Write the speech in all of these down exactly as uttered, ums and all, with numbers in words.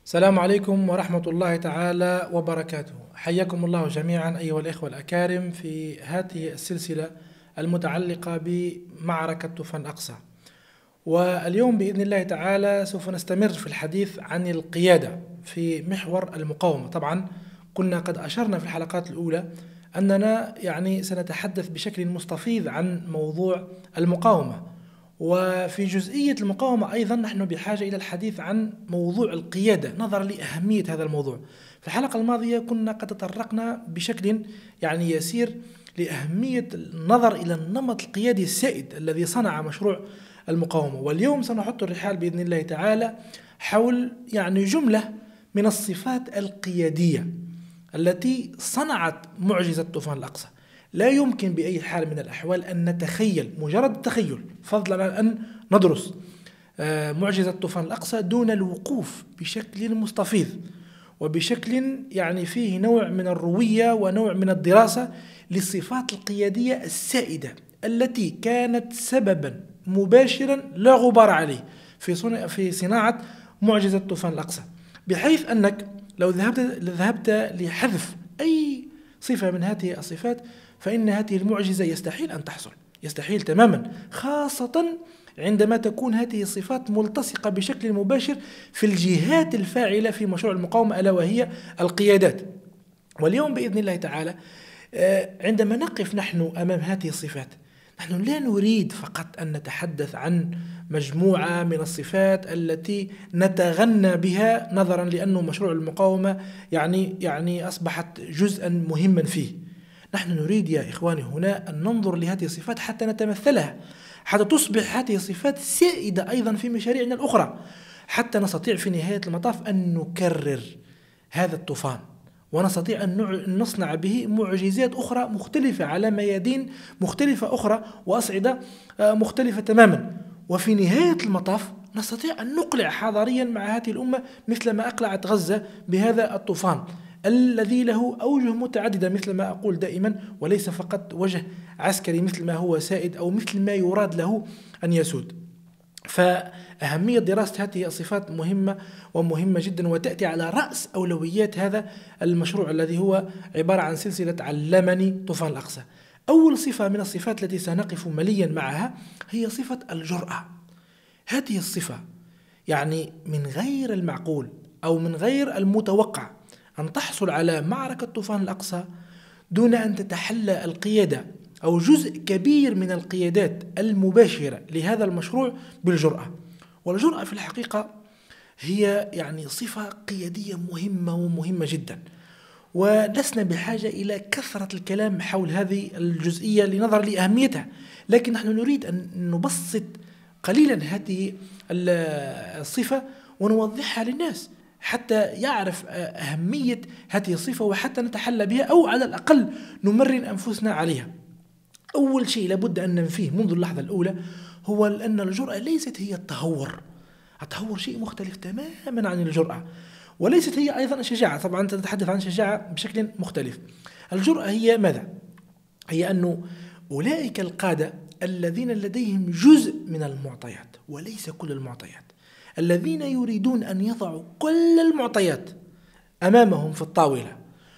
السلام عليكم ورحمة الله تعالى وبركاته. حياكم الله جميعا أيها الإخوة الأكارم في هذه السلسلة المتعلقة بمعركة طوفان الأقصى. واليوم بإذن الله تعالى سوف نستمر في الحديث عن القيادة في محور المقاومة. طبعا كنا قد أشرنا في الحلقات الأولى أننا يعني سنتحدث بشكل مستفيض عن موضوع المقاومة، وفي جزئية المقاومة أيضا نحن بحاجة إلى الحديث عن موضوع القيادة نظرا لأهمية هذا الموضوع. في الحلقة الماضية كنا قد تطرقنا بشكل يعني يسير لأهمية النظر إلى النمط القيادي السائد الذي صنع مشروع المقاومة، واليوم سنحط الرحال بإذن الله تعالى حول يعني جملة من الصفات القيادية التي صنعت معجزة طوفان الأقصى. لا يمكن بأي حال من الأحوال أن نتخيل، مجرد التخيل فضلا عن أن ندرس معجزة طوفان الأقصى دون الوقوف بشكل مستفيض وبشكل يعني فيه نوع من الروية ونوع من الدراسة للصفات القيادية السائدة التي كانت سببا مباشرا لا غبار عليه في في صناعة معجزة طوفان الأقصى، بحيث أنك لو ذهبت ذهبت لحذف أي صفة من هذه الصفات فإن هذه المعجزة يستحيل أن تحصل، يستحيل تماما، خاصة عندما تكون هذه الصفات ملتصقة بشكل مباشر في الجهات الفاعلة في مشروع المقاومة ألا وهي القيادات. واليوم بإذن الله تعالى عندما نقف نحن أمام هذه الصفات نحن لا نريد فقط أن نتحدث عن مجموعة من الصفات التي نتغنى بها نظرا لأنه مشروع المقاومة يعني يعني أصبحت جزءا مهما فيه. نحن نريد يا إخواني هنا أن ننظر لهذه الصفات حتى نتمثلها، حتى تصبح هذه الصفات سائدة أيضا في مشاريعنا الأخرى، حتى نستطيع في نهاية المطاف أن نكرر هذا الطوفان ونستطيع أن نصنع به معجزات أخرى مختلفة على ميادين مختلفة أخرى وأصعدة مختلفة تماما، وفي نهاية المطاف نستطيع أن نقلع حضاريا مع هذه الأمة مثل ما أقلعت غزة بهذا الطوفان الذي له أوجه متعددة مثل ما أقول دائما، وليس فقط وجه عسكري مثل ما هو سائد أو مثل ما يراد له أن يسود. فأهمية دراسة هذه الصفات مهمة ومهمة جدا، وتأتي على رأس أولويات هذا المشروع الذي هو عبارة عن سلسلة علمني طوفان الأقصى. أول صفة من الصفات التي سنقف مليا معها هي صفة الجرأة. هذه الصفة يعني من غير المعقول أو من غير المتوقع أن تحصل على معركة طوفان الأقصى دون أن تتحلى القيادة أو جزء كبير من القيادات المباشرة لهذا المشروع بالجرأة. والجرأة في الحقيقة هي يعني صفة قيادية مهمة ومهمة جدا، ولسنا بحاجة إلى كثرة الكلام حول هذه الجزئية لنظر لأهميتها، لكن نحن نريد أن نبسط قليلا هذه الصفة ونوضحها للناس حتى يعرف أهمية هذه الصفة وحتى نتحلى بها أو على الأقل نمرن أنفسنا عليها. أول شيء لابد أن ننفيه منذ اللحظة الأولى هو أن الجرأة ليست هي التهور. التهور شيء مختلف تماما عن الجرأة، وليست هي أيضا الشجاعة. طبعا أنت تتحدث عن الشجاعة بشكل مختلف. الجرأة هي ماذا؟ هي أنه أولئك القادة الذين لديهم جزء من المعطيات وليس كل المعطيات، الذين يريدون أن يضعوا كل المعطيات أمامهم في الطاولة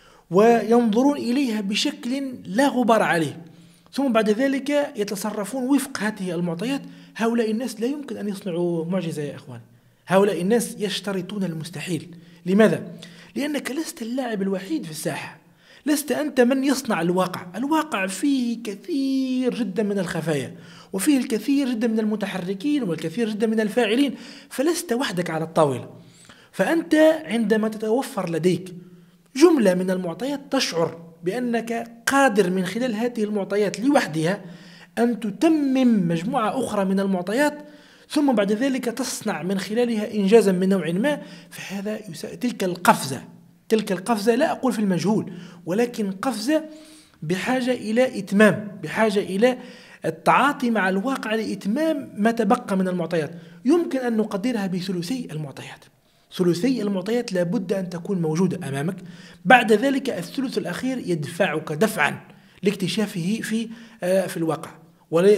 وينظرون إليها بشكل لا غبار عليه، ثم بعد ذلك يتصرفون وفق هذه المعطيات. هؤلاء الناس لا يمكن أن يصنعوا معجزة يا إخوان. هؤلاء الناس يشترطون المستحيل. لماذا؟ لأنك لست اللاعب الوحيد في الساحة، لست أنت من يصنع الواقع. الواقع فيه كثير جدا من الخفايا وفيه الكثير جدا من المتحركين والكثير جدا من الفاعلين، فلست وحدك على الطاولة. فأنت عندما تتوفر لديك جملة من المعطيات تشعر بأنك قادر من خلال هذه المعطيات لوحدها أن تتمم مجموعة أخرى من المعطيات، ثم بعد ذلك تصنع من خلالها إنجازا من نوع ما. فهذا تلك القفزة تلك القفزة لا أقول في المجهول، ولكن قفزة بحاجة إلى إتمام، بحاجة إلى التعاطي مع الواقع لإتمام ما تبقى من المعطيات. يمكن أن نقدرها بثلثي المعطيات. ثلثي المعطيات لابد أن تكون موجودة أمامك، بعد ذلك الثلث الأخير يدفعك دفعا لاكتشافه في في الواقع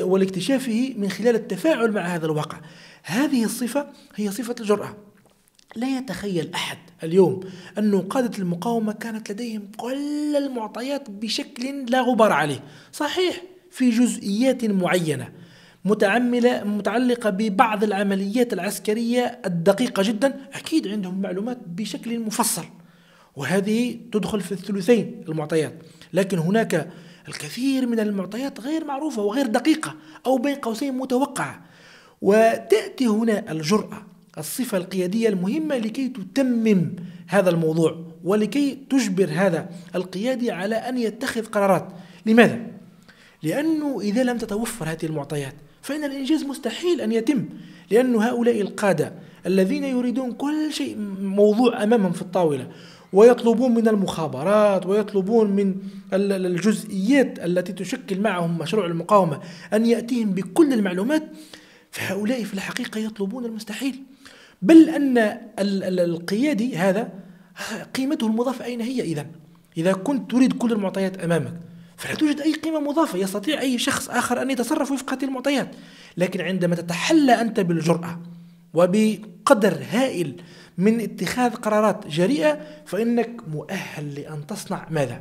ولاكتشافه من خلال التفاعل مع هذا الواقع. هذه الصفة هي صفة الجرأة. لا يتخيل أحد اليوم أن قادة المقاومة كانت لديهم كل المعطيات بشكل لا غبار عليه. صحيح في جزئيات معينة متعملة متعلقة ببعض العمليات العسكرية الدقيقة جدا أكيد عندهم معلومات بشكل مفصل، وهذه تدخل في الثلثين المعطيات، لكن هناك الكثير من المعطيات غير معروفة وغير دقيقة أو بين قوسين متوقعة. وتأتي هنا الجرأة، الصفة القيادية المهمة لكي تتمم هذا الموضوع ولكي تجبر هذا القيادي على أن يتخذ قرارات. لماذا؟ لأنه إذا لم تتوفر هذه المعطيات فإن الإنجاز مستحيل أن يتم، لأن هؤلاء القادة الذين يريدون كل شيء موضوع أمامهم في الطاولة ويطلبون من المخابرات ويطلبون من الجزئيات التي تشكل معهم مشروع المقاومة أن يأتيهم بكل المعلومات، فهؤلاء في الحقيقة يطلبون المستحيل. بل أن القيادي هذا قيمته المضافة أين هي؟ إذن إذا كنت تريد كل المعطيات أمامك فلا توجد أي قيمة مضافة يستطيع أي شخص آخر أن يتصرف وفق هذه المعطيات. لكن عندما تتحلى أنت بالجرأة وبقدر هائل من اتخاذ قرارات جريئة فإنك مؤهل لأن تصنع ماذا؟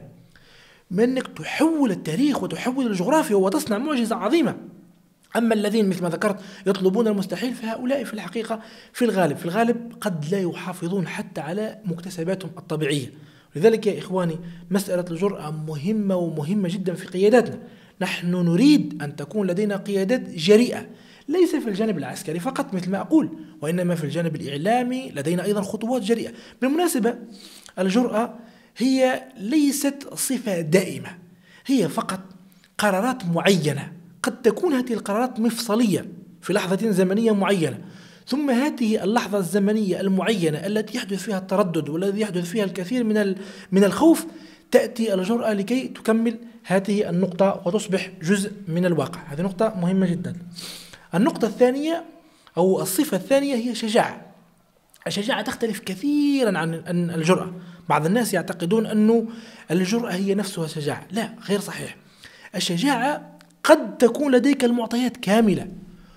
من أنك تحول التاريخ وتحول الجغرافيا وتصنع معجزة عظيمة. أما الذين مثل ما ذكرت يطلبون المستحيل فهؤلاء في الحقيقة في الغالب في الغالب قد لا يحافظون حتى على مكتسباتهم الطبيعية. لذلك يا إخواني مسألة الجرأة مهمة ومهمة جدا في قياداتنا. نحن نريد أن تكون لدينا قيادات جريئة، ليس في الجانب العسكري فقط مثل ما أقول، وإنما في الجانب الإعلامي لدينا أيضا خطوات جريئة. بالمناسبة الجرأة هي ليست صفة دائمة، هي فقط قرارات معينة، قد تكون هذه القرارات مفصلية في لحظة زمنية معينة، ثم هذه اللحظة الزمنية المعينة التي يحدث فيها التردد والذي يحدث فيها الكثير من من الخوف تأتي الجرأة لكي تكمل هذه النقطة وتصبح جزء من الواقع. هذه نقطة مهمة جدا. النقطة الثانية أو الصفة الثانية هي شجاعة. الشجاعة تختلف كثيرا عن الجرأة. بعض الناس يعتقدون أن الجرأة هي نفسها شجاعة، لا، غير صحيح. الشجاعة قد تكون لديك المعطيات كاملة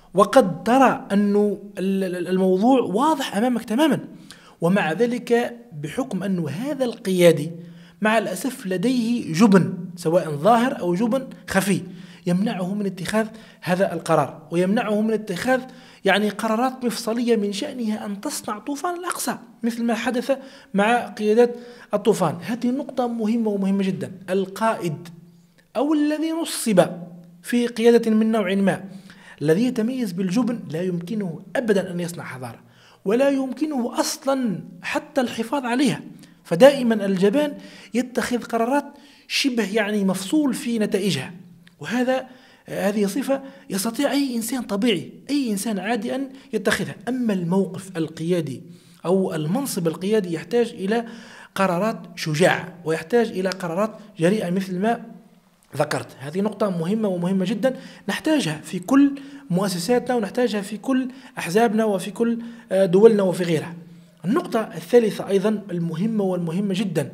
وقد ترى أن الموضوع واضح أمامك تماما، ومع ذلك بحكم أن هذا القيادي مع الأسف لديه جبن سواء ظاهر أو جبن خفي يمنعه من اتخاذ هذا القرار ويمنعه من اتخاذ يعني قرارات مفصلية من شأنها أن تصنع طوفان الأقصى مثل ما حدث مع قيادات الطوفان. هذه النقطة مهمة ومهمة جدا. القائد أو الذي نصب في قيادة من نوع ما الذي يتميز بالجبن لا يمكنه أبدا أن يصنع حضارة، ولا يمكنه أصلا حتى الحفاظ عليها. فدائما الجبان يتخذ قرارات شبه يعني مفصول في نتائجها، وهذا هذه صفة يستطيع أي إنسان طبيعي أي إنسان عادي أن يتخذها. أما الموقف القيادي أو المنصب القيادي يحتاج إلى قرارات شجاعة ويحتاج إلى قرارات جريئة مثل ما ذكرت. هذه نقطة مهمة ومهمة جدا نحتاجها في كل مؤسساتنا ونحتاجها في كل أحزابنا وفي كل دولنا وفي غيرها. النقطة الثالثة أيضا المهمة والمهمة جدا،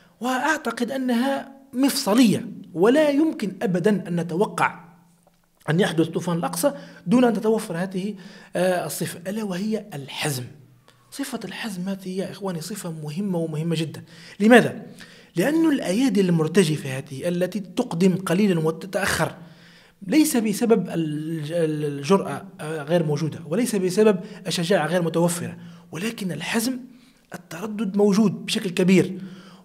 وأعتقد أنها مفصلية ولا يمكن أبدا أن نتوقع أن يحدث طوفان الأقصى دون أن تتوفر هذه الصفة، ألا وهي الحزم. صفة الحزم هذه يا إخواني صفة مهمة ومهمة جدا. لماذا؟ لأن الأيادي المرتجفة هذه التي تقدم قليلا وتتأخر ليس بسبب الجرأة غير موجودة وليس بسبب الشجاعة غير متوفرة، ولكن الحزم التردد موجود بشكل كبير،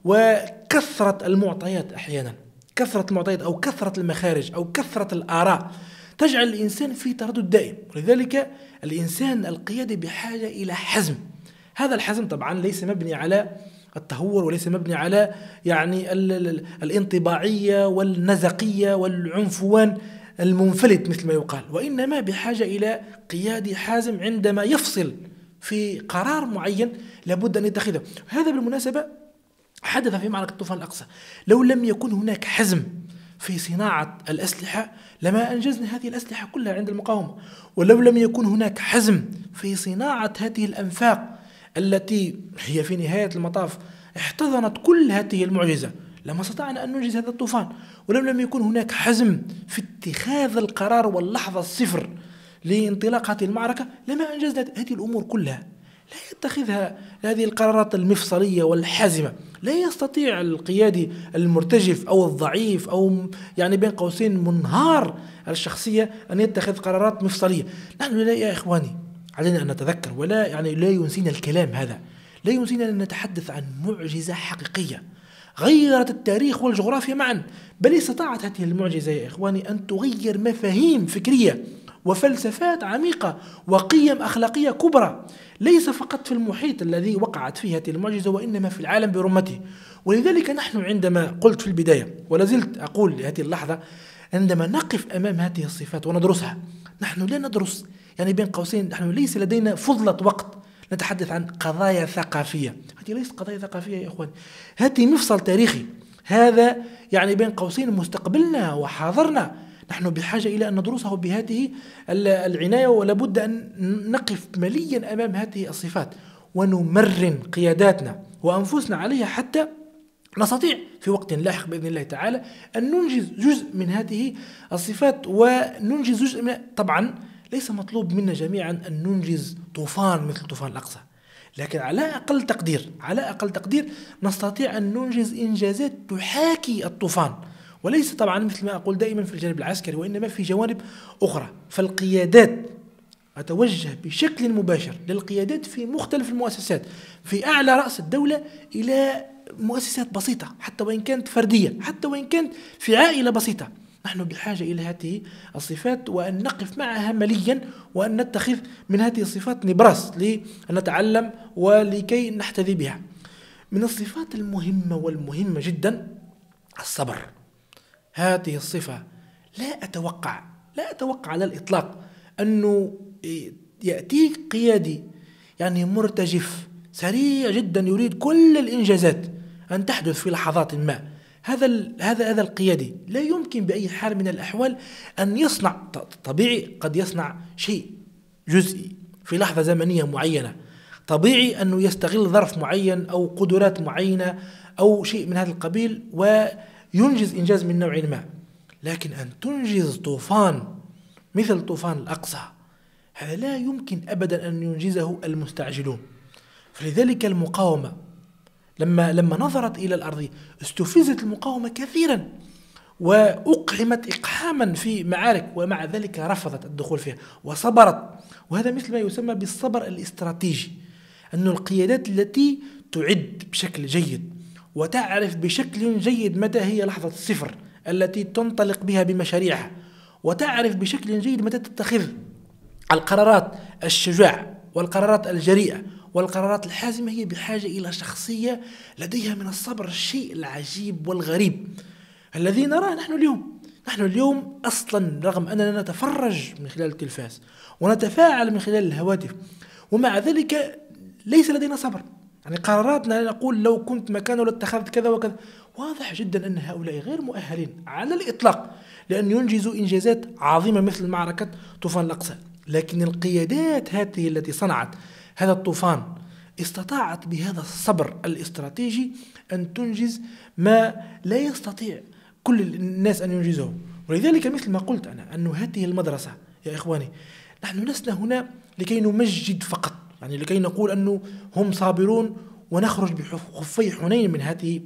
وكثرة المعطيات أحيانا كثرة المعطيات أو كثرة المخارج أو كثرة الآراء تجعل الإنسان في تردد دائم. ولذلك الإنسان القيادي بحاجة إلى حزم. هذا الحزم طبعا ليس مبني على التهور وليس مبني على يعني الانطباعية والنزقية والعنفوان المنفلت مثل ما يقال، وإنما بحاجة إلى قيادي حازم عندما يفصل في قرار معين لابد أن يتخذه. هذا بالمناسبة حدث في معركة طوفان الأقصى. لو لم يكن هناك حزم في صناعة الأسلحة لما أنجزنا هذه الأسلحة كلها عند المقاومة، ولو لم يكن هناك حزم في صناعة هذه الأنفاق التي هي في نهاية المطاف احتضنت كل هذه المعجزة لما استطعنا أن ننجز هذا الطوفان، ولو لم يكن هناك حزم في اتخاذ القرار واللحظة الصفر لانطلاق هذه المعركة لما أنجزنا هذه الأمور كلها. لا يتخذها هذه القرارات المفصلية والحازمة. لا يستطيع القيادي المرتجف أو الضعيف أو يعني بين قوسين منهار الشخصية أن يتخذ قرارات مفصلية. نحن لا يا إخواني علينا أن نتذكر، ولا يعني لا ينسينا الكلام هذا، لا ينسينا أن نتحدث عن معجزة حقيقية غيرت التاريخ والجغرافيا معا، بل استطاعت هذه المعجزة يا إخواني أن تغير مفاهيم فكرية وفلسفات عميقة وقيم أخلاقية كبرى، ليس فقط في المحيط الذي وقعت فيه هذه المعجزة وإنما في العالم برمته. ولذلك نحن عندما قلت في البداية ولا زلت أقول لهذه اللحظة، عندما نقف أمام هذه الصفات وندرسها، نحن لا ندرس يعني بين قوسين، نحن ليس لدينا فضلة وقت نتحدث عن قضايا ثقافية. هذه ليست قضايا ثقافية يا إخوان، هذه مفصل تاريخي، هذا يعني بين قوسين مستقبلنا وحاضرنا. نحن بحاجة إلى أن ندرسه بهذه العناية، ولابد أن نقف مليا أمام هذه الصفات ونمرن قياداتنا وأنفسنا عليها حتى نستطيع في وقت لاحق بإذن الله تعالى أن ننجز جزء من هذه الصفات وننجز جزء من. طبعا ليس مطلوب منا جميعا أن ننجز طوفان مثل طوفان الأقصى، لكن على أقل تقدير على أقل تقدير نستطيع أن ننجز إنجازات تحاكي الطوفان، وليس طبعا مثل ما أقول دائما في الجانب العسكري وإنما في جوانب أخرى. فالقيادات أتوجه بشكل مباشر للقيادات في مختلف المؤسسات، في أعلى رأس الدولة إلى مؤسسات بسيطة حتى وإن كانت فردية، حتى وإن كانت في عائلة بسيطة. نحن بحاجة إلى هذه الصفات وأن نقف معها مليا وأن نتخذ من هذه الصفات نبراس لنتعلم ولكي نحتذي بها. من الصفات المهمة والمهمة جدا الصبر. هذه الصفة لا أتوقع لا أتوقع على الإطلاق أنه يأتيك قيادي يعني مرتجف سريع جدا يريد كل الإنجازات أن تحدث في لحظات ما. هذا هذا هذا القيادي لا يمكن بأي حال من الأحوال أن يصنع، طبيعي قد يصنع شيء جزئي في لحظة زمنية معينة، طبيعي أنه يستغل ظرف معين أو قدرات معينة أو شيء من هذا القبيل وينجز إنجاز من نوع ما، لكن أن تنجز طوفان مثل طوفان الأقصى هذا لا يمكن أبدا أن ينجزه المستعجلون. فلذلك المقاومة لما لما نظرت إلى الأرض استفزت المقاومة كثيرا وأقحمت إقحاما في معارك، ومع ذلك رفضت الدخول فيها وصبرت. وهذا مثل ما يسمى بالصبر الاستراتيجي، أن القيادات التي تعد بشكل جيد وتعرف بشكل جيد متى هي لحظة الصفر التي تنطلق بها بمشاريعها، وتعرف بشكل جيد متى تتخذ القرارات الشجاعة والقرارات الجريئة والقرارات الحازمة، هي بحاجة إلى شخصية لديها من الصبر الشيء العجيب والغريب الذي نراه نحن اليوم. نحن اليوم أصلا رغم أننا نتفرج من خلال التلفاز ونتفاعل من خلال الهواتف، ومع ذلك ليس لدينا صبر. يعني قراراتنا نقول لو كنت مكانه لاتخذت كذا وكذا. واضح جدا أن هؤلاء غير مؤهلين على الإطلاق لأن ينجزوا إنجازات عظيمة مثل معركة طوفان الأقصى. لكن القيادات هذه التي صنعت هذا الطوفان استطاعت بهذا الصبر الاستراتيجي أن تنجز ما لا يستطيع كل الناس أن ينجزه. ولذلك مثل ما قلت أنا أن هذه المدرسة يا إخواني نحن لسنا هنا لكي نمجد فقط، يعني لكي نقول أنه هم صابرون ونخرج بخفي حنين من هذه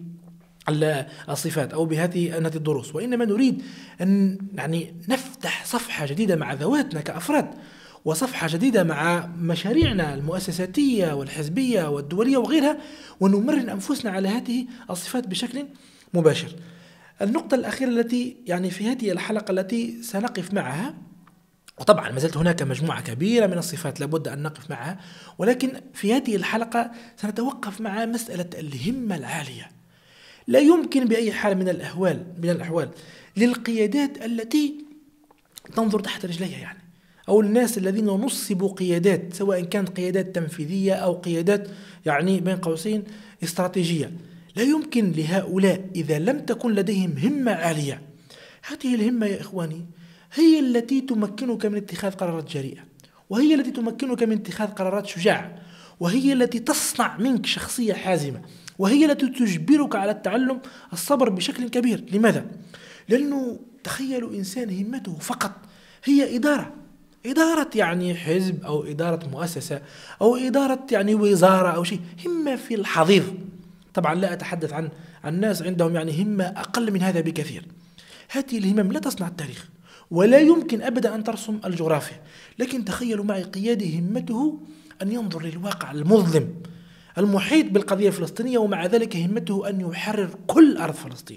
الصفات أو بهذه الدروس، وإنما نريد أن يعني نفتح صفحة جديدة مع ذواتنا كأفراد، وصفحة جديدة مع مشاريعنا المؤسساتية والحزبية والدولية وغيرها، ونمرن أنفسنا على هذه الصفات بشكل مباشر. النقطة الأخيرة التي يعني في هذه الحلقة التي سنقف معها، وطبعا ما زالت هناك مجموعة كبيرة من الصفات لابد أن نقف معها، ولكن في هذه الحلقة سنتوقف مع مسألة الهمة العالية. لا يمكن بأي حال من الأحوال من الأحوال للقيادات التي تنظر تحت رجليها، يعني أو الناس الذين نصبوا قيادات سواء كانت قيادات تنفيذية أو قيادات يعني بين قوسين استراتيجية، لا يمكن لهؤلاء إذا لم تكن لديهم همة عالية. هذه الهمة يا إخواني هي التي تمكنك من اتخاذ قرارات جريئة، وهي التي تمكنك من اتخاذ قرارات شجاعة، وهي التي تصنع منك شخصية حازمة، وهي التي تجبرك على التعلم الصبر بشكل كبير. لماذا؟ لأنه تخيلوا إنسان همته فقط هي إدارة إدارة يعني حزب أو إدارة مؤسسة أو إدارة يعني وزارة أو شيء، همة في الحضيض. طبعا لا أتحدث عن الناس عندهم يعني همة أقل من هذا بكثير. هذه الهمم لا تصنع التاريخ ولا يمكن أبدا أن ترسم الجغرافيا. لكن تخيلوا معي قيادي همته أن ينظر للواقع المظلم المحيط بالقضية الفلسطينية، ومع ذلك همته أن يحرر كل أرض فلسطين،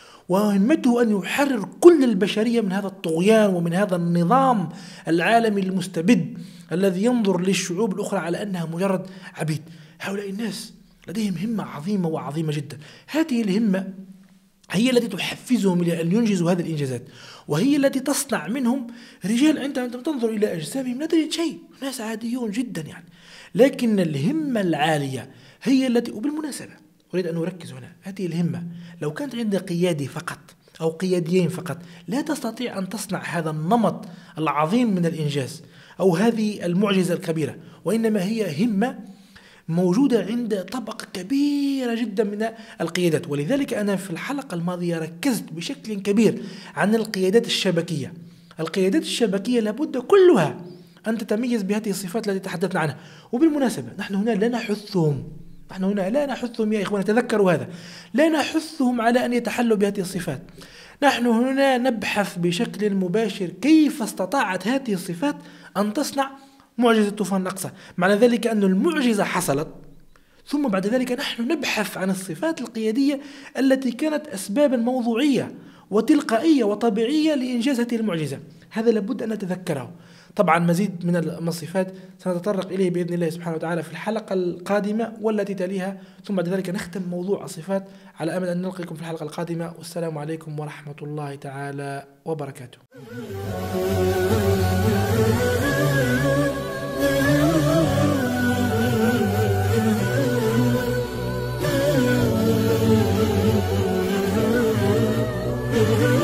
وهمته أن يحرر كل البشرية من هذا الطغيان ومن هذا النظام العالمي المستبد الذي ينظر للشعوب الأخرى على أنها مجرد عبيد. هؤلاء الناس لديهم همة عظيمة وعظيمة جدا. هذه الهمة هي التي تحفزهم إلى أن ينجزوا هذه الإنجازات، وهي التي تصنع منهم رجال أنت عندما تنظر إلى أجسامهم لا تجد شيء، ناس عاديون جدا يعني. لكن الهمة العالية هي التي، وبالمناسبة أريد أن أركز هنا، هذه الهمة لو كانت عند قيادي فقط أو قياديين فقط لا تستطيع أن تصنع هذا النمط العظيم من الإنجاز أو هذه المعجزة الكبيرة، وإنما هي همة موجودة عند طبقة كبيرة جدا من القيادات. ولذلك أنا في الحلقة الماضية ركزت بشكل كبير عن القيادات الشبكية. القيادات الشبكية لابد كلها أن تتميز بهذه الصفات التي تحدثنا عنها. وبالمناسبة نحن هنا لا نحثهم نحن هنا لا نحثهم يا إخوان، تذكروا هذا، لا نحثهم على أن يتحلوا بهذه الصفات. نحن هنا نبحث بشكل مباشر كيف استطاعت هذه الصفات أن تصنع معجزة طوفان الأقصى. معنى ذلك أن المعجزة حصلت، ثم بعد ذلك نحن نبحث عن الصفات القيادية التي كانت أسبابا موضوعية وتلقائية وطبيعية لإنجاز هذه المعجزة. هذا لابد أن نتذكره. طبعا مزيد من الصفات سنتطرق إليه بإذن الله سبحانه وتعالى في الحلقة القادمة والتي تليها، ثم بعد ذلك نختم موضوع الصفات على أمل أن نلقيكم في الحلقة القادمة. والسلام عليكم ورحمة الله تعالى وبركاته. Thank you.